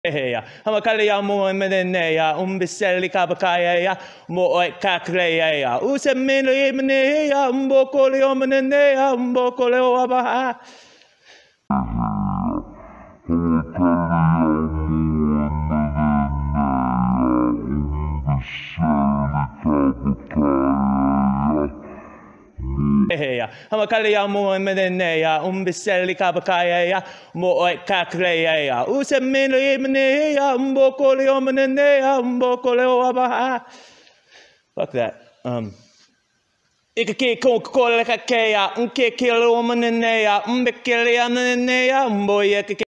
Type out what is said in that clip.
Heya, hamakalia mo meneya, biseli kabakaya, mo kakleya, usemini meneya, mbokoleo meneya, mbokoleo abaha. Heya, hamakalia mo meneya, biseli kabakaya, mo kakleya, usemini meneya, mbokoleo meneya, mbokoleo abaha. Fuck that. Ikaki Coca-Cola kakea, kilo meneya, mbekele meneya, mboye